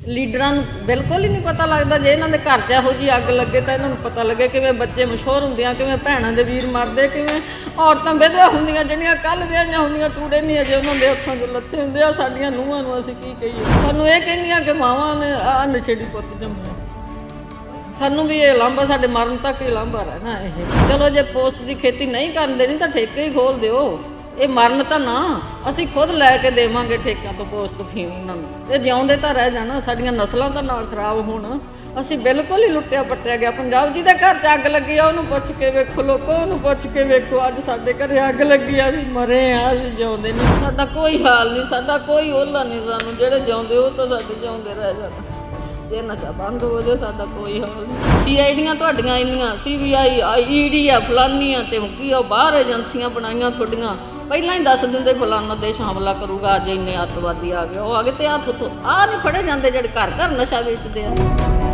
ਲੀਡਰਾਂ ਨੂੰ ਬਿਲਕੁਲ ਹੀ ਨਹੀਂ ਪਤਾ ਲੱਗਦਾ। ਜੇ ਇਹਨਾਂ ਦੇ ਘਰ 'ਚ ਇਹੋ ਜਿਹੀ ਅੱਗ ਲੱਗੇ ਤਾਂ ਇਹਨਾਂ ਨੂੰ ਪਤਾ ਲੱਗੇ ਕਿਵੇਂ ਬੱਚੇ ਮਸ਼ਹੂਰ ਹੁੰਦੀਆਂ, ਕਿਵੇਂ ਭੈਣਾਂ ਦੇ ਵੀਰ ਮਰਦੇ, ਕਿਵੇਂ ਔਰਤਾਂ ਵਿਧਵਾ ਹੁੰਦੀਆਂ ਜਿਹੜੀਆਂ ਕੱਲ੍ਹ ਵਿਆਹੀਆਂ ਹੁੰਦੀਆਂ, ਚੂੜੇ ਨਹੀਂ ਅਜੇ ਉਹਨਾਂ ਦੇ ਹੱਥਾਂ 'ਚ ਲੱਥੇ ਹੁੰਦੇ ਆ। ਸਾਡੀਆਂ ਨੂੰਹਾਂ ਨੂੰ ਅਸੀਂ ਕੀ ਕਹੀਏ? ਸਾਨੂੰ ਇਹ ਕਹਿੰਦੀਆਂ ਕਿ ਮਾਵਾਂ ਨੇ ਆਹ ਨਸ਼ੇੜੀ ਪੁੱਤ ਜੰਮਿਆ। ਸਾਨੂੰ ਵੀ ਇਹ ਲਾਂਭਾ, ਸਾਡੇ ਮਰਨ ਤੱਕ ਹੀ ਲਾਂਭਾ ਰਹਿਣਾ ਇਹ। ਚਲੋ ਜੇ ਪੋਸਟ ਦੀ ਖੇਤੀ ਨਹੀਂ ਕਰਨ ਦੇਣੀ ਤਾਂ ਠੇਕੇ ਹੀ ਖੋਲ ਦਿਓ। ਇਹ ਮਰਨ ਤਾਂ ਨਾ, ਅਸੀਂ ਖੁਦ ਲੈ ਕੇ ਦੇਵਾਂਗੇ ਠੇਕਿਆਂ ਤੋਂ ਪੋਸਤ ਫੀਮ ਇਹਨਾਂ ਨੂੰ। ਇਹ ਜਿਉਂਦੇ ਤਾਂ ਰਹਿ ਜਾਣਾ, ਸਾਡੀਆਂ ਨਸਲਾਂ ਤਾਂ ਨਾ ਖਰਾਬ ਹੋਣ। ਅਸੀਂ ਬਿਲਕੁਲ ਹੀ ਲੁੱਟਿਆ ਪੱਟਿਆ ਗਿਆ ਪੰਜਾਬ। ਜਿਹਦੇ ਘਰ 'ਚ ਅੱਗ ਲੱਗੀ ਆ ਉਹਨੂੰ ਪੁੱਛ ਕੇ ਵੇਖੋ, ਲੋਕੋ ਉਹਨੂੰ ਪੁੱਛ ਕੇ ਵੇਖੋ। ਅੱਜ ਸਾਡੇ ਘਰੇ ਅੱਗ ਲੱਗੀ ਆ, ਅਸੀਂ ਮਰੇ ਆ, ਅਸੀਂ ਜਿਉਂਦੇ ਨਹੀਂ। ਸਾਡਾ ਕੋਈ ਹਾਲ ਨਹੀਂ, ਸਾਡਾ ਕੋਈ ਓਹਲਾ ਨਹੀਂ। ਸਾਨੂੰ ਜਿਹੜੇ ਜਿਉਂਦੇ ਉਹ ਤਾਂ ਸਾਡੇ ਜਿਉਂਦੇ ਰਹਿ ਜਾਣਾ। ਜੇ ਨਸ਼ਾ ਬੰਦ ਹੋ ਜਾਏ ਸਾਡਾ ਕੋਈ ਹਾਲ ਨਹੀਂ। CIDਆਂ ਤੁਹਾਡੀਆਂ ਇੰਨੀਆਂ, CBI ED ਆ, ਫਲਾਨੀਆਂ ਤੇ ਕੀ ਉਹ ਬਾਹਰ ਏਜੰਸੀਆਂ ਬਣਾਈਆਂ ਤੁਹਾਡੀਆਂ। ਪਹਿਲਾਂ ਹੀ ਦੱਸ ਦਿੰਦੇ ਫਲਾਨਾ ਦੇਸ਼ ਹਮਲਾ ਕਰੂਗਾ, ਅੱਜ ਇੰਨੇ ਅੱਤਵਾਦੀ ਆ ਗਏ, ਉਹ ਆ ਗਏ। ਤੇ ਆਹ ਨਹੀਂ ਫੜੇ ਜਾਂਦੇ ਜਿਹੜੇ ਘਰ ਘਰ ਨਸ਼ਾ ਵੇਚਦੇ ਆ।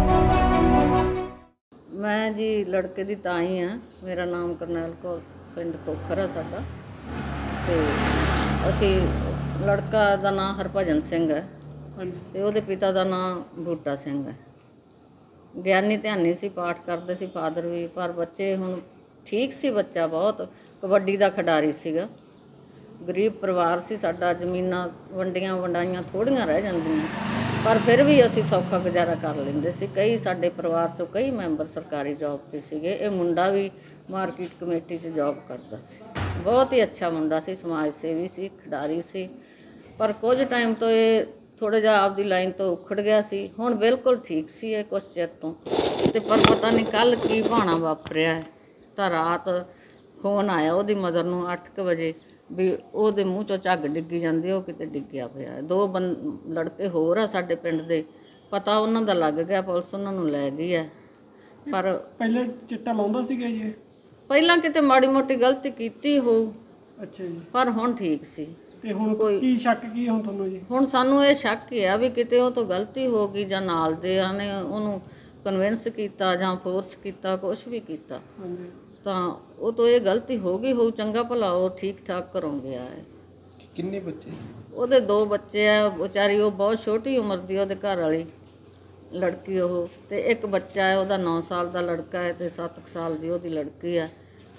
ਮੈਂ ਜੀ ਲੜਕੇ ਦੀ ਤਾਈ ਆ। ਮੇਰਾ ਨਾਮ ਕਰਨੈਲ ਕੌਰ, ਪਿੰਡ ਖੋਖਰ ਆ ਸਾਡਾ। ਤੇ ਅਸੀਂ ਲੜਕਾ ਦਾ ਨਾਂ ਹਰਭਜਨ ਸਿੰਘ ਹੈ ਤੇ ਉਹਦੇ ਪਿਤਾ ਦਾ ਨਾਂ ਬੂਟਾ ਸਿੰਘ ਹੈ। ਗਿਆਨੀ ਧਿਆਨੀ ਸੀ, ਪਾਠ ਕਰਦੇ ਸੀ ਫਾਦਰ ਵੀ। ਪਰ ਬੱਚੇ ਹੁਣ ਠੀਕ ਸੀ, ਬੱਚਾ ਬਹੁਤ ਕਬੱਡੀ ਦਾ ਖਿਡਾਰੀ ਸੀਗਾ। ਗਰੀਬ ਪਰਿਵਾਰ ਸੀ ਸਾਡਾ, ਜ਼ਮੀਨਾਂ ਵੰਡੀਆਂ ਵੰਡਾਈਆਂ ਥੋੜ੍ਹੀਆਂ ਰਹਿ ਜਾਂਦੀਆਂ, ਪਰ ਫਿਰ ਵੀ ਅਸੀਂ ਸੌਖਾ ਗੁਜ਼ਾਰਾ ਕਰ ਲੈਂਦੇ ਸੀ। ਕਈ ਸਾਡੇ ਪਰਿਵਾਰ 'ਚੋਂ ਕਈ ਮੈਂਬਰ ਸਰਕਾਰੀ ਜੋਬ 'ਤੇ ਸੀਗੇ। ਇਹ ਮੁੰਡਾ ਵੀ ਮਾਰਕੀਟ ਕਮੇਟੀ 'ਚ ਜੋਬ ਕਰਦਾ ਸੀ। ਬਹੁਤ ਹੀ ਅੱਛਾ ਮੁੰਡਾ ਸੀ, ਸਮਾਜ ਸੇਵੀ ਸੀ, ਖਿਡਾਰੀ ਸੀ। ਪਰ ਕੁਝ ਟਾਈਮ ਤੋਂ ਇਹ ਥੋੜ੍ਹਾ ਜਿਹਾ ਆਪਦੀ ਲਾਈਨ ਤੋਂ ਉਖੜ ਗਿਆ ਸੀ। ਹੁਣ ਬਿਲਕੁਲ ਠੀਕ ਸੀ ਇਹ ਕੁਛ ਚਿਰ ਤੋਂ। ਅਤੇ ਪਰ ਪਤਾ ਨਹੀਂ ਕੱਲ੍ਹ ਕੀ ਭਾਣਾ ਵਾਪਰਿਆ ਹੈ। ਤਾਂ ਰਾਤ ਫੋਨ ਆਇਆ ਉਹਦੀ ਮਦਰ ਨੂੰ 8 ਕੁ ਵਜੇ ਵੀ ਉਹਦੇ ਮੂੰਹ 'ਚੋਂ ਝੱਗ ਡਿੱਗੀ ਜਾਂਦੀ, ਉਹ ਕਿਤੇ ਡਿੱਗਿਆ ਪਿਆ। 2 ਲੜਕੇ ਹੋਰ ਆ ਸਾਡੇ ਪਿੰਡ ਦੇ, ਪਤਾ ਉਹਨਾਂ ਦਾ ਲੱਗ ਗਿਆ, ਪੁਲਿਸ ਉਹਨਾਂ ਨੂੰ ਲੈ ਗਈ ਹੈ। ਪਰ ਪਹਿਲਾਂ ਚਿੱਟਾ ਲਾਉਂਦਾ ਸੀਗਾ ਜੀ? ਪਹਿਲਾਂ ਕਿਤੇ ਮਾੜੀ ਮੋਟੀ ਗਲਤੀ ਕੀਤੀ ਹੋਊ। ਅੱਛਾ ਜੀ। ਪਰ ਹੁਣ ਠੀਕ ਸੀ। ਤੇ ਹੁਣ ਕੋਈ ਕੀ ਸ਼ੱਕ ਕੀ ਹੁਣ ਤੁਹਾਨੂੰ ਜੀ? ਹੁਣ ਸਾਨੂੰ ਇਹ ਸ਼ੱਕ ਹੀ ਆ ਵੀ ਕਿਤੇ ਉਹ ਤੋਂ ਗਲਤੀ ਹੋ ਗਈ, ਜਾਂ ਨਾਲ ਦੇ ਨੇ ਉਹਨੂੰ ਕਨਵਿੰਸ ਕੀਤਾ ਜਾਂ ਫੋਰਸ ਕੀਤਾ, ਕੁਛ ਵੀ ਕੀਤਾ। ਹਾਂਜੀ। ਤਾਂ ਉਹ ਤੋਂ ਇਹ ਗਲਤੀ ਹੋ ਗਈ ਹੋਊ। ਚੰਗਾ ਭਲਾ ਉਹ ਠੀਕ ਠਾਕ ਘਰੋਂ ਗਿਆ ਹੈ। ਕਿੰਨੇ ਬੱਚੇ? ਉਹਦੇ 2 ਬੱਚੇ ਆ। ਵਿਚਾਰੀ ਉਹ ਬਹੁਤ ਛੋਟੀ ਉਮਰ ਦੀ, ਉਹਦੇ ਘਰ ਵਾਲੀ ਲੜਕੀ ਉਹ। ਤੇ ਇੱਕ ਬੱਚਾ ਹੈ ਉਹਦਾ 9 ਸਾਲ ਦਾ ਲੜਕਾ ਹੈ ਤੇ 7 ਸਾਲ ਦੀ ਉਹਦੀ ਲੜਕੀ ਹੈ।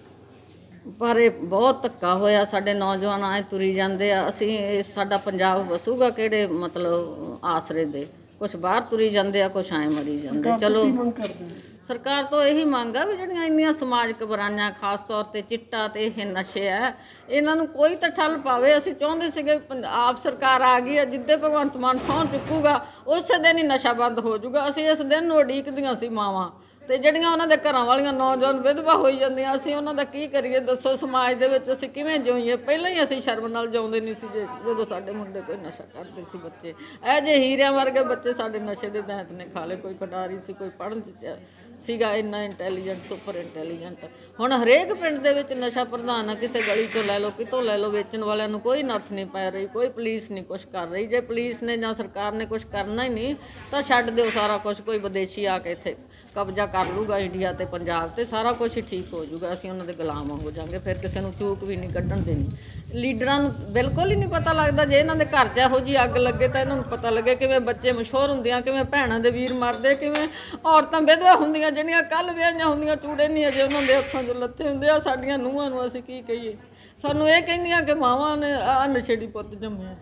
ਪਰ ਇਹ ਬਹੁਤ ਧੱਕਾ ਹੋਇਆ। ਸਾਡੇ ਨੌਜਵਾਨ ਆਏ ਤੁਰੀ ਜਾਂਦੇ ਆ। ਅਸੀਂ ਸਾਡਾ ਪੰਜਾਬ ਵਸੂਗਾ ਕਿਹੜੇ ਮਤਲਬ ਆਸਰੇ ਦੇ? ਕੁਛ ਬਾਹਰ ਤੁਰੀ ਜਾਂਦੇ ਆ, ਕੁਛ ਐਂ ਮਰੀ ਜਾਂਦੇ। ਚਲੋ ਸਰਕਾਰ ਤੋਂ ਇਹੀ ਮੰਗ ਆ ਵੀ ਜਿਹੜੀਆਂ ਇੰਨੀਆਂ ਸਮਾਜਿਕ ਬੁਰਾਈਆਂ, ਖਾਸ ਤੌਰ 'ਤੇ ਚਿੱਟਾ ਤੇ ਇਹ ਨਸ਼ੇ ਹੈ, ਇਹਨਾਂ ਨੂੰ ਕੋਈ ਤਾਂ ਠੱਲ ਪਾਵੇ। ਅਸੀਂ ਚਾਹੁੰਦੇ ਸੀਗੇ ਆਪ ਸਰਕਾਰ ਆ ਗਈ ਹੈ, ਜਿੱਦੇ ਭਗਵੰਤ ਮਾਨ ਸਹੁੰ ਚੁੱਕੂਗਾ ਉਸੇ ਦਿਨ ਹੀ ਨਸ਼ਾ ਬੰਦ ਹੋ ਜਾਊਗਾ। ਅਸੀਂ ਇਸ ਦਿਨ ਨੂੰ ਉਡੀਕਦੀਆਂ ਸੀ ਮਾਵਾਂ। ਤੇ ਜਿਹੜੀਆਂ ਉਹਨਾਂ ਦੇ ਘਰਾਂ ਵਾਲੀਆਂ ਨੌਜਵਾਨ ਵਿਧਵਾ ਹੋਈ ਜਾਂਦੀਆਂ, ਅਸੀਂ ਉਹਨਾਂ ਦਾ ਕੀ ਕਰੀਏ ਦੱਸੋ? ਸਮਾਜ ਦੇ ਵਿੱਚ ਅਸੀਂ ਕਿਵੇਂ ਜਿਉਈਏ? ਪਹਿਲਾਂ ਹੀ ਅਸੀਂ ਸ਼ਰਮ ਨਾਲ ਜਿਉਂਦੇ ਨਹੀਂ ਸੀ ਜਦੋਂ ਸਾਡੇ ਮੁੰਡੇ ਕੋਈ ਨਸ਼ਾ ਕਰਦੇ ਸੀ। ਬੱਚੇ ਇਹ ਜਿਹੇ ਹੀਰਿਆਂ ਵਰਗੇ ਬੱਚੇ ਸਾਡੇ ਨਸ਼ੇ ਦੇ ਦੈਂਤ ਨੇ ਖਾ ਲਏ। ਕੋਈ ਖਿਡਾਰੀ ਸੀ, ਕੋਈ ਪੜ੍ਹਨ 'ਚ ਸੀਗਾ ਇੰਨਾ ਇੰਟੈਲੀਜੈਂਟ, ਸੁਪਰ ਇੰਟੈਲੀਜੈਂਟ। ਹੁਣ ਹਰੇਕ ਪਿੰਡ ਦੇ ਵਿੱਚ ਨਸ਼ਾ ਪ੍ਰਧਾਨ ਆ। ਕਿਸੇ ਗਲੀ 'ਚੋਂ ਲੈ ਲਓ, ਕਿਤੋਂ ਲੈ ਲਓ, ਵੇਚਣ ਵਾਲਿਆਂ ਨੂੰ ਕੋਈ ਨੱਥ ਨਹੀਂ ਪੈ ਰਹੀ, ਕੋਈ ਪੁਲਿਸ ਨਹੀਂ ਕੁਛ ਕਰ ਰਹੀ। ਜੇ ਪੁਲਿਸ ਨੇ ਜਾਂ ਸਰਕਾਰ ਨੇ ਕੁਛ ਕਰਨਾ ਹੀ ਨਹੀਂ ਤਾਂ ਛੱਡ ਦਿਓ ਸਾਰਾ ਕੁਛ। ਕੋਈ ਵਿਦੇਸ਼ੀ ਆ ਕੇ ਇੱਥੇ ਕਬਜ਼ਾ ਕਰ ਲੂਗਾ ਇੰਡੀਆ ਤੇ ਪੰਜਾਬ ਤੇ, ਸਾਰਾ ਕੁਛ ਹੀ ਠੀਕ ਹੋ ਜਾਊਗਾ। ਅਸੀਂ ਉਹਨਾਂ ਦੇ ਗੁਲਾਮ ਹੋ ਜਾਵਾਂਗੇ, ਫਿਰ ਕਿਸੇ ਨੂੰ ਚੂਕ ਵੀ ਨਹੀਂ ਕੱਢਣ ਦੇਣੀ। ਲੀਡਰਾਂ ਨੂੰ ਬਿਲਕੁਲ ਹੀ ਨਹੀਂ ਪਤਾ ਲੱਗਦਾ। ਜੇ ਇਹਨਾਂ ਦੇ ਘਰ 'ਚ ਇਹੋ ਜਿਹੀ ਅੱਗ ਲੱਗੇ ਤਾਂ ਇਹਨਾਂ ਨੂੰ ਪਤਾ ਲੱਗੇ ਕਿਵੇਂ ਬੱਚੇ ਮਸ਼ਹੂਰ ਹੁੰਦੀਆਂ, ਕਿਵੇਂ ਭੈਣਾਂ ਦੇ ਵੀਰ ਮਰਦੇ, ਕਿਵੇਂ ਔਰਤਾਂ ਵਿਧਵਾ ਹੁੰਦੀਆਂ ਜਿਹੜੀਆਂ ਕੱਲ੍ਹ ਵਿਆਹੀਆਂ ਹੁੰਦੀਆਂ, ਚੂੜੇ ਨਹੀਂ ਅਜੇ ਉਹਨਾਂ ਦੇ ਹੱਥਾਂ 'ਚ ਲੱਥੇ ਹੁੰਦੇ ਆ। ਸਾਡੀਆਂ ਨੂੰਹਾਂ ਨੂੰ ਅਸੀਂ ਕੀ ਕਹੀਏ? ਸਾਨੂੰ ਇਹ ਕਹਿੰਦੀਆਂ ਕਿ ਮਾਵਾਂ ਨੇ ਆਹ ਨਸ਼ੇੜੀ ਪੁੱਤ ਜੰਮਿਆ।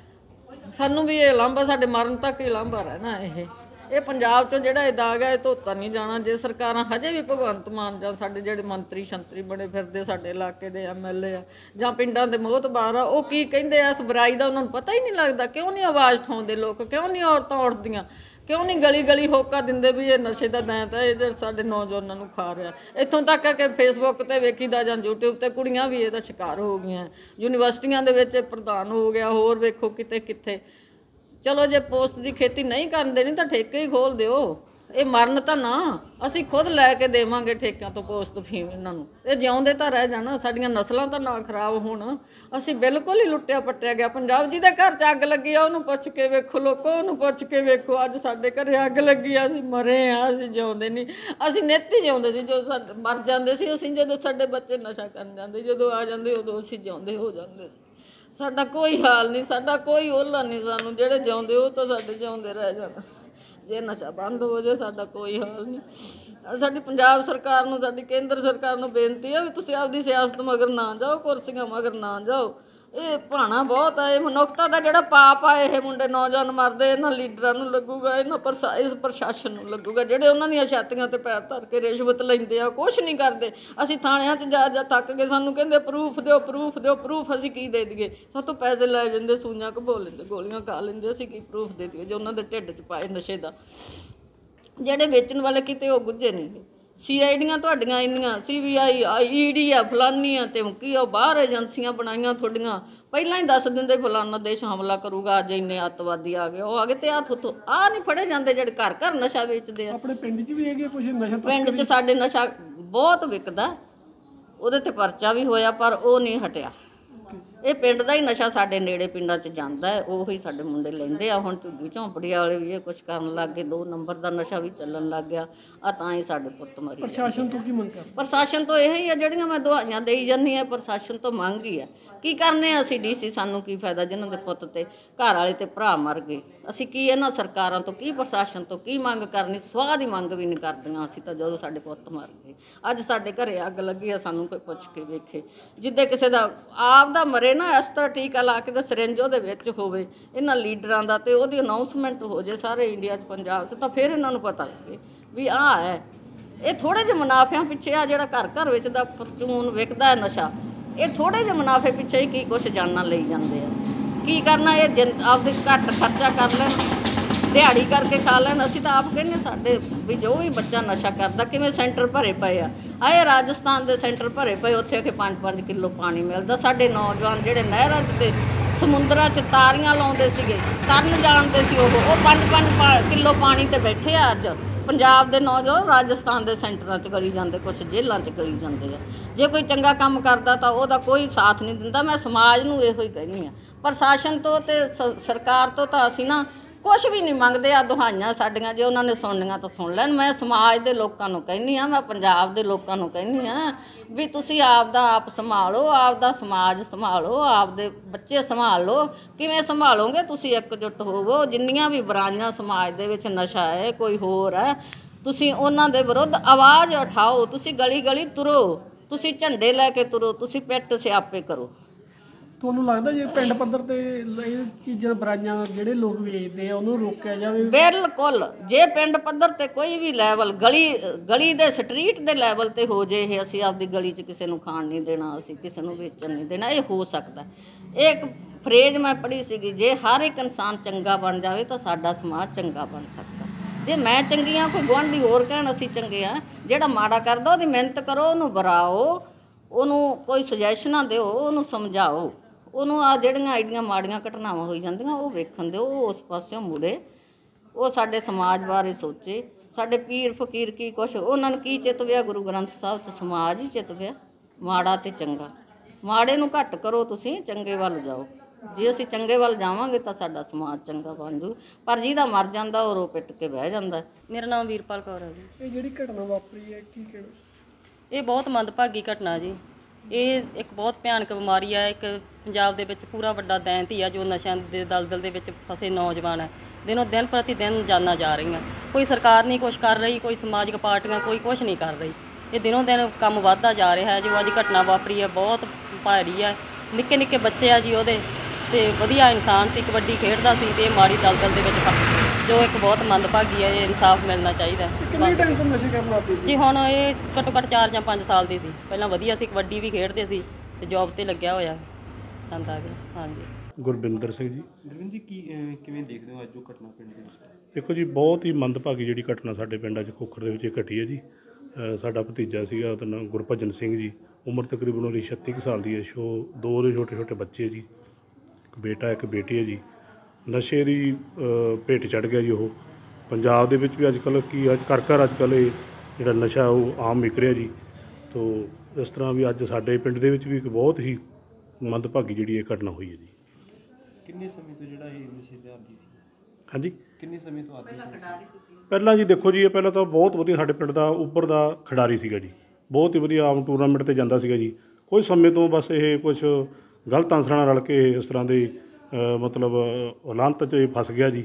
ਸਾਨੂੰ ਵੀ ਇਹ ਲਾਂਭਾ, ਸਾਡੇ ਮਰਨ ਤੱਕ ਹੀ ਲਾਂਭਾ ਰਹਿਣਾ ਇਹ ਪੰਜਾਬ 'ਚੋਂ ਜਿਹੜਾ ਇਹ ਦਾਗ ਹੈ ਇਹ ਧੋਤਾ ਨਹੀਂ ਜਾਣਾ। ਜੇ ਸਰਕਾਰਾਂ ਹਜੇ ਵੀ ਭਗਵੰਤ ਮਾਨ ਜਾਂ ਸਾਡੇ ਜਿਹੜੇ ਮੰਤਰੀ ਸ਼ੰਤਰੀ ਬਣੇ ਫਿਰਦੇ, ਸਾਡੇ ਇਲਾਕੇ ਦੇ MLA ਆ ਜਾਂ ਪਿੰਡਾਂ ਦੇ ਮੋਹਤਬਾਰ ਆ, ਉਹ ਕੀ ਕਹਿੰਦੇ ਆ ਇਸ ਬੁਰਾਈ ਦਾ? ਉਹਨਾਂ ਨੂੰ ਪਤਾ ਹੀ ਨਹੀਂ ਲੱਗਦਾ। ਕਿਉਂ ਨਹੀਂ ਆਵਾਜ਼ ਉਠਾਉਂਦੇ ਲੋਕ? ਕਿਉਂ ਨਹੀਂ ਔਰਤਾਂ ਉੱਠਦੀਆਂ? ਕਿਉਂ ਨਹੀਂ ਗਲੀ ਗਲੀ ਹੋਕਾ ਦਿੰਦੇ ਵੀ ਇਹ ਨਸ਼ੇ ਦਾ ਦੈਂਤ ਹੈ, ਇਹ ਜਿਹੜਾ ਸਾਡੇ ਨੌਜਵਾਨਾਂ ਨੂੰ ਖਾ ਰਿਹਾ? ਇੱਥੋਂ ਤੱਕ ਕਿ ਫੇਸਬੁੱਕ 'ਤੇ ਵੇਖੀਦਾ ਜਾਂ YouTube 'ਤੇ ਕੁੜੀਆਂ ਵੀ ਇਹਦਾ ਸ਼ਿਕਾਰ ਹੋ ਗਈਆਂ। ਯੂਨੀਵਰਸਿਟੀਆਂ ਦੇ ਵਿੱਚ ਪ੍ਰਧਾਨ ਹੋ ਗਿਆ, ਹੋਰ ਵੇਖੋ ਕਿਤੇ ਕਿੱਥੇ। ਚਲੋ ਜੇ ਪੋਸਟ ਦੀ ਖੇਤੀ ਨਹੀਂ ਕਰਨ ਦੇਣੀ ਤਾਂ ਠੇਕੇ ਹੀ ਖੋਲ ਦਿਓ। ਇਹ ਮਰਨ ਤਾਂ ਨਾ, ਅਸੀਂ ਖੁਦ ਲੈ ਕੇ ਦੇਵਾਂਗੇ ਠੇਕਿਆਂ ਤੋਂ ਪੋਸਟ ਫੀਮ ਇਹਨਾਂ ਨੂੰ। ਇਹ ਜਿਉਂਦੇ ਤਾਂ ਰਹਿ ਜਾਣਾ, ਸਾਡੀਆਂ ਨਸਲਾਂ ਤਾਂ ਨਾ ਖਰਾਬ ਹੋਣ। ਅਸੀਂ ਬਿਲਕੁਲ ਹੀ ਲੁੱਟਿਆ ਪੱਟਿਆ ਗਿਆ ਪੰਜਾਬ। ਜਿਹਦੇ ਘਰ 'ਚ ਅੱਗ ਲੱਗੀ ਆ ਉਹਨੂੰ ਪੁੱਛ ਕੇ ਵੇਖੋ, ਲੋਕੋ ਉਹਨੂੰ ਪੁੱਛ ਕੇ ਵੇਖੋ। ਅੱਜ ਸਾਡੇ ਘਰੇ ਅੱਗ ਲੱਗੀ ਆ, ਅਸੀਂ ਮਰੇ ਆ, ਅਸੀਂ ਜਿਉਂਦੇ ਨਹੀਂ। ਅਸੀਂ ਨਿੱਤ ਹੀ ਜਿਉਂਦੇ ਸੀ। ਜੋ ਸਾਡੇ ਮਰ ਜਾਂਦੇ ਸੀ ਅਸੀਂ, ਜਦੋਂ ਸਾਡੇ ਬੱਚੇ ਨਸ਼ਾ ਕਰਨ ਜਾਂਦੇ, ਜਦੋਂ ਆ ਜਾਂਦੇ ਉਦੋਂ ਅਸੀਂ ਜਿਉਂਦੇ ਹੋ ਜਾਂਦੇ ਸੀ। ਸਾਡਾ ਕੋਈ ਹਾਲ ਨਹੀਂ, ਸਾਡਾ ਕੋਈ ਓਹਲਾ ਨਹੀਂ। ਸਾਨੂੰ ਜਿਹੜੇ ਜਿਉਂਦੇ ਉਹ ਤਾਂ ਸਾਡੇ ਜਿਉਂਦੇ ਰਹਿ ਜਾਣਾ। ਜੇ ਨਸ਼ਾ ਬੰਦ ਹੋ ਜਾਏ ਸਾਡਾ ਕੋਈ ਹਾਲ ਨਹੀਂ। ਸਾਡੀ ਪੰਜਾਬ ਸਰਕਾਰ ਨੂੰ, ਸਾਡੀ ਕੇਂਦਰ ਸਰਕਾਰ ਨੂੰ ਬੇਨਤੀ ਹੈ ਵੀ ਤੁਸੀਂ ਆਪਦੀ ਸਿਆਸਤ ਮਗਰ ਨਾ ਜਾਓ, ਕੁਰਸੀਆਂ ਮਗਰ ਨਾ ਜਾਓ। ਇਹ ਭਾਣਾ ਬਹੁਤ ਆ, ਇਹ ਮਨੁੱਖਤਾ ਦਾ ਜਿਹੜਾ ਪਾਪ ਆ, ਇਹ ਮੁੰਡੇ ਨੌਜਵਾਨ ਮਰਦੇ, ਇਹਨਾਂ ਲੀਡਰਾਂ ਨੂੰ ਲੱਗੂਗਾ, ਇਹਨਾਂ ਇਸ ਪ੍ਰਸ਼ਾਸਨ ਨੂੰ ਲੱਗੂਗਾ, ਜਿਹੜੇ ਉਹਨਾਂ ਦੀਆਂ ਛਾਤੀਆਂ ਤੇ ਪੈਰ ਧਰ ਕੇ ਰਿਸ਼ਵਤ ਲੈਂਦੇ ਆ, ਕੁਛ ਨਹੀਂ ਕਰਦੇ। ਅਸੀਂ ਥਾਣਿਆਂ 'ਚ ਜਾ ਥੱਕ ਗਏ, ਸਾਨੂੰ ਕਹਿੰਦੇ ਪ੍ਰੂਫ ਦਿਓ, ਪ੍ਰੂਫ ਦਿਓ, ਪ੍ਰੂਫ ਅਸੀਂ ਕੀ ਦੇ ਦਈਏ? ਸਾਡੇ ਤੋਂ ਪੈਸੇ ਲੈ ਜਾਂਦੇ, ਸੂਈਆਂ ਘਬੋ ਲੈਂਦੇ, ਗੋਲੀਆਂ ਖਾ ਲੈਂਦੇ, ਅਸੀਂ ਕੀ ਪ੍ਰੂਫ ਦੇ ਦਈਏ ਜੇ ਉਹਨਾਂ ਦੇ ਢਿੱਡ 'ਚ ਪਾਏ ਨਸ਼ੇ ਦਾ? ਜਿਹੜੇ ਵੇਚਣ ਵਾਲੇ ਕਿਤੇ ਉਹ ਗੁੱਝੇ ਨਹੀਂ। CIDਆਂ ਤੁਹਾਡੀਆਂ ਇੰਨੀਆਂ, CBI, ED ਆ, ਫਲਾਨੀ ਆ, ਤੇ ਕੀ ਉਹ ਬਾਹਰ ਏਜੰਸੀਆਂ ਬਣਾਈਆਂ ਤੁਹਾਡੀਆਂ, ਪਹਿਲਾਂ ਹੀ ਦੱਸ ਦਿੰਦੇ ਫਲਾਨਾ ਦੇਸ਼ ਹਮਲਾ ਕਰੂਗਾ, ਅੱਜ ਇੰਨੇ ਅੱਤਵਾਦੀ ਆ ਗਏ, ਉਹ ਆ ਗਏ, ਤੇ ਆ ਨਹੀਂ ਫੜੇ ਜਾਂਦੇ ਜਿਹੜੇ ਘਰ ਘਰ ਨਸ਼ਾ ਵੇਚਦੇ ਆ। ਆਪਣੇ ਪਿੰਡ 'ਚ ਵੀ ਹੈਗੇ ਕੁਝ ਨਸ਼ਾ? ਪਿੰਡ 'ਚ ਸਾਡੇ ਨਸ਼ਾ ਬਹੁਤ ਵਿਕਦਾ, ਉਹਦੇ ਤੇ ਪਰਚਾ ਵੀ ਹੋਇਆ, ਪਰ ਉਹ ਨਹੀਂ ਹਟਿਆ। ਇਹ ਪਿੰਡ ਦਾ ਹੀ ਨਸ਼ਾ ਸਾਡੇ ਨੇੜੇ ਪਿੰਡਾਂ 'ਚ ਜਾਂਦਾ ਹੈ, ਉਹੀ ਸਾਡੇ ਮੁੰਡੇ ਲੈਂਦੇ ਆ। ਹੁਣ ਝੁੱਗੀ ਝੌਂਪੜੀ ਵਾਲੇ ਵੀ ਇਹ ਕੁਛ ਕਰਨ ਲੱਗ ਗਏ, 2 ਨੰਬਰ ਦਾ ਨਸ਼ਾ ਵੀ ਚੱਲਣ ਲੱਗ ਗਿਆ ਆ, ਤਾਂ ਹੀ ਸਾਡੇ ਪੁੱਤ ਮਰੀ। ਪ੍ਰਸ਼ਾਸਨ ਤੋਂ ਕੀ ਮੰਗ ਕਰ? ਪ੍ਰਸ਼ਾਸਨ ਤੋਂ ਇਹ ਹੀ ਆ ਜਿਹੜੀਆਂ ਮੈਂ ਦਵਾਈਆਂ ਦੇਈ ਜਾਂਦੀ ਹਾਂ, ਪ੍ਰਸ਼ਾਸਨ ਤੋਂ ਮੰਗ ਹੀ ਆ। ਕੀ ਕਰਨੇ ਆ ਅਸੀਂ DC, ਸਾਨੂੰ ਕੀ ਫਾਇਦਾ ਜਿਨ੍ਹਾਂ ਦੇ ਪੁੱਤ ਤੇ ਘਰ ਵਾਲੇ ਤੇ ਭਰਾ ਮਰ ਗਏ? ਅਸੀਂ ਕੀ ਇਹਨਾਂ ਸਰਕਾਰਾਂ ਤੋਂ, ਕੀ ਪ੍ਰਸ਼ਾਸਨ ਤੋਂ ਕੀ ਮੰਗ ਕਰਨੀ? ਸਵਾਹ ਦੀ ਮੰਗ ਵੀ ਨਹੀਂ ਕਰਦੀਆਂ ਅਸੀਂ ਤਾਂ, ਜਦੋਂ ਸਾਡੇ ਪੁੱਤ ਮਰ ਗਏ। ਅੱਜ ਸਾਡੇ ਘਰੇ ਅੱਗ ਲੱਗੀ ਆ, ਸਾਨੂੰ ਕੋਈ ਪੁੱਛ ਕੇ ਵੇਖੇ। ਜਿੱਦੇ ਕਿਸੇ ਦਾ ਆਪ ਦਾ ਮਰੇ ਨਾ, ਇਸ ਤਰ੍ਹਾਂ ਟੀਕਾ ਲਾ ਕੇ ਤੇ ਸਿਰਿੰਜ ਉਹਦੇ ਵਿੱਚ ਹੋਵੇ ਇਹਨਾਂ ਲੀਡਰਾਂ ਦਾ, ਤੇ ਉਹਦੀ ਅਨਾਊਂਸਮੈਂਟ ਹੋ ਜੇ ਸਾਰੇ ਇੰਡੀਆ 'ਚ, ਪੰਜਾਬ 'ਚ, ਤਾਂ ਫਿਰ ਇਹਨਾਂ ਨੂੰ ਪਤਾ ਲੱਗੇ ਵੀ ਆਹ ਹੈ। ਇਹ ਥੋੜ੍ਹੇ ਜਿਹੇ ਮੁਨਾਫਿਆਂ ਪਿੱਛੇ ਆ, ਜਿਹੜਾ ਘਰ ਘਰ ਵਿੱਚ ਦਾ ਪਰਚੂਨ ਵਿਕਦਾ ਹੈ ਨਸ਼ਾ, ਇਹ ਥੋੜ੍ਹੇ ਜਿਹੇ ਮੁਨਾਫੇ ਪਿੱਛੇ ਹੀ ਕੀ ਕੁਛ ਜਾਨਾਂ ਲਈ ਜਾਂਦੇ ਆ। ਕੀ ਕਰਨਾ? ਇਹ ਆਪਦੇ ਘੱਟ ਖਰਚਾ ਕਰ ਲੈਣ, ਦਿਹਾੜੀ ਕਰਕੇ ਖਾ ਲੈਣ। ਅਸੀਂ ਤਾਂ ਆਪ ਕਹਿੰਦੇ ਸਾਡੇ ਵੀ ਜੋ ਵੀ ਬੱਚਾ ਨਸ਼ਾ ਕਰਦਾ, ਕਿਵੇਂ ਸੈਂਟਰ ਭਰੇ ਪਏ ਆ, ਆਏ ਰਾਜਸਥਾਨ ਦੇ ਸੈਂਟਰ ਭਰੇ ਪਏ, ਉੱਥੇ ਕਿ 5-5 ਕਿਲੋ ਪਾਣੀ ਮਿਲਦਾ। ਸਾਡੇ ਨੌਜਵਾਨ ਜਿਹੜੇ ਨਹਿਰਾਂ 'ਚ ਤੇ ਸਮੁੰਦਰਾਂ 'ਚ ਤਾਰੀਆਂ ਲਾਉਂਦੇ ਸੀਗੇ, ਤਰਨ ਜਾਣਦੇ ਸੀ, ਉਹ 5-5 ਕਿਲੋ ਪਾਣੀ ਤੇ ਬੈਠੇ ਆ। ਅੱਜ ਪੰਜਾਬ ਦੇ ਨੌਜਵਾਨ ਰਾਜਸਥਾਨ ਦੇ ਸੈਂਟਰਾਂ 'ਚ ਗਲੀ ਜਾਂਦੇ, ਕੁਛ ਜੇਲ੍ਹਾਂ 'ਚ ਗਲੀ ਜਾਂਦੇ ਆ। ਜੇ ਕੋਈ ਚੰਗਾ ਕੰਮ ਕਰਦਾ ਤਾਂ ਉਹਦਾ ਕੋਈ ਸਾਥ ਨਹੀਂ ਦਿੰਦਾ। ਮੈਂ ਸਮਾਜ ਨੂੰ ਇਹੋ ਹੀ ਕਹਿੰਦੀ ਹਾਂ, ਪ੍ਰਸ਼ਾਸਨ ਤੋਂ ਤੇ ਸਰਕਾਰ ਤੋਂ ਤਾਂ ਅਸੀਂ ਨਾ ਕੁਛ ਵੀ ਨਹੀਂ ਮੰਗਦੇ। ਆ ਦੁਹਾਈਆਂ ਸਾਡੀਆਂ ਜੇ ਉਹਨਾਂ ਨੇ ਸੁਣਨੀਆਂ ਤਾਂ ਸੁਣ ਲੈਣ। ਮੈਂ ਸਮਾਜ ਦੇ ਲੋਕਾਂ ਨੂੰ ਕਹਿੰਦੀ ਹਾਂ, ਮੈਂ ਪੰਜਾਬ ਦੇ ਲੋਕਾਂ ਨੂੰ ਕਹਿੰਦੀ ਹਾਂ ਵੀ ਤੁਸੀਂ ਆਪਦਾ ਆਪ ਸੰਭਾਲੋ, ਆਪਦਾ ਸਮਾਜ ਸੰਭਾਲੋ, ਆਪਦੇ ਬੱਚੇ ਸੰਭਾਲ ਲਓ। ਕਿਵੇਂ ਸੰਭਾਲੋਗੇ? ਤੁਸੀਂ ਇਕਜੁੱਟ ਹੋਵੋ। ਜਿੰਨੀਆਂ ਵੀ ਬੁਰਾਈਆਂ ਸਮਾਜ ਦੇ ਵਿੱਚ, ਨਸ਼ਾ ਹੈ, ਕੋਈ ਹੋਰ ਹੈ, ਤੁਸੀਂ ਉਹਨਾਂ ਦੇ ਵਿਰੁੱਧ ਆਵਾਜ਼ ਉਠਾਓ। ਤੁਸੀਂ ਗਲੀ ਗਲੀ ਤੁਰੋ, ਤੁਸੀਂ ਝੰਡੇ ਲੈ ਕੇ ਤੁਰੋ, ਤੁਸੀਂ ਪਿੱਟ ਸਿਆਪੇ ਕਰੋ। ਤੁਹਾਨੂੰ ਲੱਗਦਾ ਜੇ ਪਿੰਡ ਪੱਧਰ ਤੇ ਇਹ ਚੀਜ਼ਾਂ ਬੁਰਾਈਆਂ ਜਿਹੜੇ ਲੋਕ ਵੇਚਦੇ ਆ ਉਹਨੂੰ ਰੋਕਿਆ ਜਾਵੇ? ਬਿਲਕੁਲ। ਜੇ ਪਿੰਡ ਪੱਧਰ ਤੇ ਕੋਈ ਵੀ ਲੈਵਲ, ਗਲੀ ਦੇ ਸਟਰੀਟ ਦੇ ਲੈਵਲ ਤੇ ਹੋ ਜੇ, ਇਹ ਅਸੀਂ ਆਪਦੀ ਗਲੀ 'ਚ ਕਿਸੇ ਨੂੰ ਖਾਣ ਨਹੀਂ ਦੇਣਾ, ਅਸੀਂ ਕਿਸੇ ਨੂੰ ਵੇਚਣ ਨਹੀਂ ਦੇਣਾ, ਇਹ ਹੋ ਸਕਦਾ। ਇਹ ਇੱਕ ਫਰੇਜ਼ ਮੈਂ ਪੜ੍ਹੀ ਸੀਗੀ, ਜੇ ਹਰ ਇੱਕ ਇਨਸਾਨ ਚੰਗਾ ਬਣ ਜਾਵੇ ਤਾਂ ਸਾਡਾ ਸਮਾਜ ਚੰਗਾ ਬਣ ਸਕਦਾ। ਜੇ ਮੈਂ ਚੰਗੀ ਹਾਂ, ਕੋਈ ਗੁਆਂਢੀ ਹੋਰ ਕਹਿਣ ਅਸੀਂ ਚੰਗੇ ਹਾਂ। ਜਿਹੜਾ ਮਾੜਾ ਕਰਦਾ ਉਹਦੀ ਮਿਹਨਤ ਕਰੋ, ਉਹਨੂੰ ਬਰਾਓ, ਉਹਨੂੰ ਕੋਈ ਸੁਜੈਸ਼ਨਾਂ ਦਿਓ, ਉਹਨੂੰ ਸਮਝਾਓ, ਉਹਨੂੰ ਆ ਜਿਹੜੀਆਂ ਐਡੀਆਂ ਮਾੜੀਆਂ ਘਟਨਾਵਾਂ ਹੋਈ ਜਾਂਦੀਆਂ ਉਹ ਵੇਖਣ ਦਿਓ, ਉਹ ਉਸ ਪਾਸਿਓਂ ਮੁੜੇ, ਉਹ ਸਾਡੇ ਸਮਾਜ ਬਾਰੇ ਸੋਚੇ। ਸਾਡੇ ਪੀਰ ਫਕੀਰ ਕੀ ਕੁਛ ਉਹਨਾਂ ਨੂੰ ਕੀ ਚਿਤਵਿਆ? ਗੁਰੂ ਗ੍ਰੰਥ ਸਾਹਿਬ 'ਚ ਸਮਾਜ ਹੀ ਚਿਤਵਿਆ, ਮਾੜਾ ਤੇ ਚੰਗਾ। ਮਾੜੇ ਨੂੰ ਘੱਟ ਕਰੋ, ਤੁਸੀਂ ਚੰਗੇ ਵੱਲ ਜਾਓ। ਜੇ ਅਸੀਂ ਚੰਗੇ ਵੱਲ ਜਾਵਾਂਗੇ ਤਾਂ ਸਾਡਾ ਸਮਾਜ ਚੰਗਾ ਬਣ ਜੂ। ਪਰ ਜਿਹਦਾ ਮਰ ਜਾਂਦਾ ਉਹ ਰੋ ਪਿੱਟ ਕੇ ਬਹਿ ਜਾਂਦਾ। ਮੇਰਾ ਨਾਮ ਵੀਰਪਾਲ ਕੌਰ ਹੈ ਜੀ। ਇਹ ਜਿਹੜੀ ਘਟਨਾ ਵਾਪਰੀ ਹੈ ਕੀ ਕਹਿਣਾ? ਇਹ ਬਹੁਤ ਮੰਦਭਾਗੀ ਘਟਨਾ ਜੀ। ਇਹ ਇੱਕ ਬਹੁਤ ਭਿਆਨਕ ਬਿਮਾਰੀ ਹੈ। ਇੱਕ ਪੰਜਾਬ ਦੇ ਵਿੱਚ ਪੂਰਾ ਵੱਡਾ ਦੈਂਤ ਆ ਜੋ ਨਸ਼ਿਆਂ ਦੇ ਦਲਦਲ ਦੇ ਵਿੱਚ ਫਸੇ ਨੌਜਵਾਨ ਹੈ। ਦਿਨੋਂ ਦਿਨ ਪ੍ਰਤੀ ਦਿਨ ਜਾਨਾਂ ਜਾ ਰਹੀਆਂ। ਕੋਈ ਸਰਕਾਰ ਨਹੀਂ ਕੁਛ ਕਰ ਰਹੀ, ਕੋਈ ਸਮਾਜਿਕ ਪਾਰਟੀਆਂ ਕੋਈ ਕੁਛ ਨਹੀਂ ਕਰ ਰਹੀ। ਇਹ ਦਿਨੋਂ ਦਿਨ ਕੰਮ ਵੱਧਦਾ ਜਾ ਰਿਹਾ ਹੈ। ਜੋ ਅੱਜ ਘਟਨਾ ਵਾਪਰੀ ਹੈ ਬਹੁਤ ਭਾਰੀ ਹੈ। ਨਿੱਕੇ ਨਿੱਕੇ ਬੱਚੇ ਆ ਜੀ ਉਹਦੇ, ਤੇ ਵਧੀਆ ਇਨਸਾਨ ਸੀ, ਕਬੱਡੀ ਖੇਡਦਾ ਸੀ, ਤੇ ਇਹ ਮਾੜੀ ਦਲਦਲ ਦੇ ਵਿੱਚ ਜੋ ਇੱਕ ਬਹੁਤ ਮੰਦਭਾਗੀ ਹੈ। ਇਹ ਇਨਸਾਫ ਮਿਲਣਾ ਚਾਹੀਦਾ। ਕਿੰਨੇ ਟਾਈਮ ਤੋਂ ਨਸ਼ੇ ਕਰਨ ਲੱਗ ਪਏ ਜੀ? ਹੁਣ ਇਹ ਘੱਟੋ ਘੱਟ 4 ਜਾਂ 5 ਸਾਲ ਦੀ ਸੀ। ਪਹਿਲਾਂ ਵਧੀਆ ਸੀ, ਕਬੱਡੀ ਵੀ ਖੇਡਦੇ ਸੀ, ਤੇ ਜੌਬ ਤੇ ਲੱਗਿਆ ਹੋਇਆ ਜਾਂਦਾ ਆ ਗਿਆ। ਹਾਂਜੀ। ਗੁਰਵਿੰਦਰ ਸਿੰਘ ਜੀ। ਗੁਰਵਿੰਦਰ ਜੀ ਕਿਵੇਂ ਦੇਖਦੇ ਹੋ ਅੱਜ ਜੋ ਘਟਨਾ ਪਿੰਡ ਦੇ ਵਿੱਚ? ਦੇਖੋ ਜੀ, ਬਹੁਤ ਹੀ ਮੰਦਭਾਗੀ ਜਿਹੜੀ ਘਟਨਾ ਸਾਡੇ ਪਿੰਡਾਂ 'ਚ ਖੋਖਰ ਦੇ ਵਿੱਚ ਇਹ ਘਟੀ ਹੈ ਜੀ। ਸਾਡਾ ਭਤੀਜਾ ਸੀਗਾ, ਉਹਦਾ ਨਾਮ ਗੁਰਭਜਨ ਸਿੰਘ ਜੀ, ਉਮਰ ਤਕਰੀਬਨ ਉਹਦੀ 36 ਕੁ ਸਾਲ ਦੀ ਹੈ। 2 ਉਹਦੇ ਛੋਟੇ ਛੋਟੇ ਬੱਚੇ ਜੀ, ਇੱਕ ਬੇਟਾ ਇੱਕ ਬੇਟੀ ਹੈ ਜੀ। ਨਸ਼ੇ ਦੀ ਭੇਟ ਚੜ੍ਹ ਗਿਆ ਜੀ ਉਹ। ਪੰਜਾਬ ਦੇ ਵਿੱਚ ਵੀ ਅੱਜ ਕੱਲ੍ਹ ਘਰ ਘਰ ਅੱਜ ਕੱਲ੍ਹ ਇਹ ਜਿਹੜਾ ਨਸ਼ਾ ਉਹ ਆਮ ਵਿਕ ਰਿਹਾ ਜੀ। ਤੋ ਇਸ ਤਰ੍ਹਾਂ ਵੀ ਅੱਜ ਸਾਡੇ ਪਿੰਡ ਦੇ ਵਿੱਚ ਵੀ ਇੱਕ ਬਹੁਤ ਹੀ ਮੰਦਭਾਗੀ ਜਿਹੜੀ ਇਹ ਘਟਨਾ ਹੋਈ ਹੈ ਜੀ। ਕਿੰਨੇ ਸਮੇਂ ਤੋਂ ਜਿਹੜਾ ਇਹ ਨਸ਼ੇ ਦਾ ਆਦੀ ਸੀ? ਹਾਂਜੀ, ਕਿੰਨੇ ਸਮੇਂ ਤੋਂ ਆਦੀ ਸੀ? ਪਹਿਲਾਂ ਜੀ ਦੇਖੋ ਜੀ, ਇਹ ਪਹਿਲਾਂ ਤਾਂ ਬਹੁਤ ਵਧੀਆ ਸਾਡੇ ਪਿੰਡ ਦਾ ਉੱਪਰ ਦਾ ਖਿਡਾਰੀ ਸੀਗਾ ਜੀ। ਬਹੁਤ ਹੀ ਵਧੀਆ ਆਮ ਟੂਰਨਾਮੈਂਟ 'ਤੇ ਜਾਂਦਾ ਸੀਗਾ ਜੀ। ਕੁਝ ਸਮੇਂ ਤੋਂ ਬਸ ਇਹ ਕੁਛ ਗਲਤ ਅਨਸਰਾਂ ਨਾਲ ਰਲ ਕੇ ਇਸ ਤਰ੍ਹਾਂ ਦੇ ਮਤਲਬ ਲਾਂਤ 'ਚ ਫਸ ਗਿਆ ਜੀ।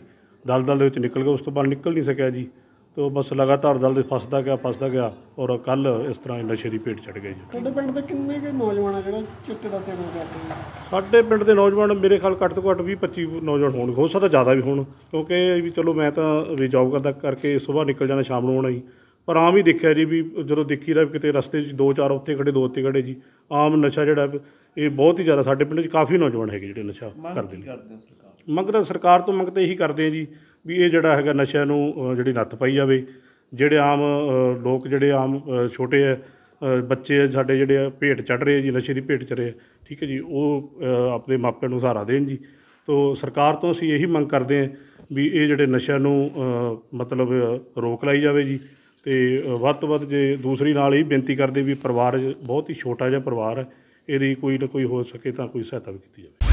ਦਲਦਲ ਦੇ ਵਿੱਚ ਨਿਕਲ ਗਿਆ। ਉਸ ਤੋਂ ਬਾਅਦ ਨਿਕਲ ਨਹੀਂ ਸਕਿਆ ਜੀ, तो बस लगातार दल फसदा गया और कल इस तरह नशे की भेट चढ़ गई जी। ਤੁਹਾਡੇ ਪਿੰਡ ਦੇ ਕਿੰਨੇ ਕੁ ਨੌਜਵਾਨ ਆ ਜਿਹੜਾ ਚਿੱਟੇ ਦਾ ਸੇਵਨ ਕਰਦੇ ਨੇ? ਸਾਡੇ ਪਿੰਡ ਦੇ ਨੌਜਵਾਨ ਮੇਰੇ ਖਿਆਲ ਘੱਟ ਤੋਂ ਘੱਟ 20-25 ਨੌਜਵਾਨ ਹੋਣ, ਹੋ ਸਕਦਾ ਜ਼ਿਆਦਾ ਵੀ ਹੋਣ, ਕਿਉਂਕਿ ਵੀ ਚਲੋ ਮੈਂ ਤਾਂ ਵੀ ਜੌਬ ਕਰਦਾ ਕਰਕੇ ਸੁਬਾਹ ਨਿਕਲ ਜਾਣਾ, ਸ਼ਾਮ ਨੂੰ ਆਉਣਾ ਜੀ। ਪਰ ਆਮ ਹੀ ਦੇਖਿਆ ਜੀ ਵੀ ਜਦੋਂ ਦੇਖੀਦਾ ਕਿਤੇ ਰਸਤੇ 'ਚ 2-4 ਉੱਥੇ ਖੜੇ 2 ਉੱਥੇ ਖੜੇ ਜੀ। ਆਮ ਨਸ਼ਾ ਜਿਹੜਾ ਇਹ ਬਹੁਤ ਹੀ ਜ਼ਿਆਦਾ ਸਾਡੇ ਪਿੰਡ 'ਚ ਕਾਫੀ ਨੌਜਵਾਨ ਹੈਗੇ ਜਿਹੜੇ ਨਸ਼ਾ ਕਰਦੇ ਨੇ। ਮੰਗ ਤਾਂ ਸਰਕਾਰ ਤੋਂ ਮੰਗ ਤਾਂ ਇਹੀ ਕਰਦੇ ਆ ਜੀ ਵੀ ਇਹ ਜਿਹੜਾ ਹੈਗਾ ਨਸ਼ਿਆਂ ਨੂੰ ਜਿਹੜੀ ਨੱਥ ਪਾਈ ਜਾਵੇ। ਜਿਹੜੇ ਆਮ ਲੋਕ ਜਿਹੜੇ ਆਮ ਛੋਟੇ ਬੱਚੇ ਆ ਸਾਡੇ ਜਿਹੜੇ ਭੇਟ ਚੜ੍ਹ ਰਹੇ ਜੀ, ਨਸ਼ੇ ਦੀ ਭੇਟ ਚੜ੍ਹ ਰਹੇ, ਠੀਕ ਹੈ ਜੀ, ਉਹ ਆਪਣੇ ਮਾਪਿਆਂ ਨੂੰ ਸਹਾਰਾ ਦੇਣ ਜੀ। ਤੋ ਸਰਕਾਰ ਤੋਂ ਅਸੀਂ ਇਹੀ ਮੰਗ ਕਰਦੇ ਹਾਂ ਵੀ ਇਹ ਜਿਹੜੇ ਨਸ਼ਿਆਂ ਨੂੰ ਮਤਲਬ ਰੋਕ ਲਾਈ ਜਾਵੇ ਜੀ। ਅਤੇ ਵੱਧ ਤੋਂ ਵੱਧ ਜੇ ਦੂਸਰੀ ਨਾਲ ਇਹ ਬੇਨਤੀ ਕਰਦੇ ਵੀ ਪਰਿਵਾਰ ਬਹੁਤ ਹੀ ਛੋਟਾ ਜਿਹਾ ਪਰਿਵਾਰ ਹੈ, ਇਹਦੀ ਕੋਈ ਨਾ ਕੋਈ ਹੋ ਸਕੇ ਤਾਂ ਕੋਈ ਸਹਾਇਤਾ ਵੀ ਕੀਤੀ ਜਾਵੇ।